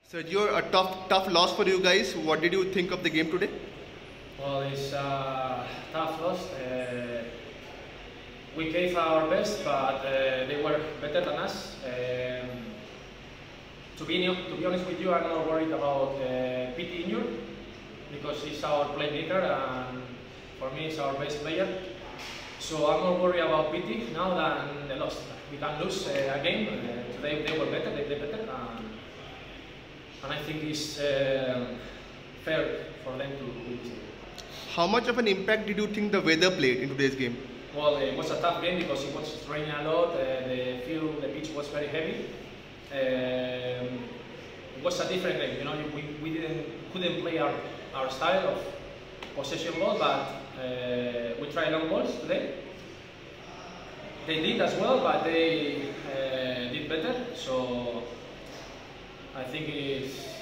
Sergio, a tough loss for you guys. What did you think of the game today? Well, it's a tough loss. We gave our best, but they were better than us. To be honest with you, I'm not worried about Pity injured because he's our playmaker and for me he's our best player. So I'm not worried about Pity now than the loss. We can lose a game. Today they were better, they played better, and I think it's fair for them to win this game. How much of an impact did you think the weather played in today's game? Well, it was a tough game because it was raining a lot. The pitch was very heavy. It was a different game. You know, we couldn't play our style of possession ball, but we tried long balls today. They did as well, but they did better. So I think it's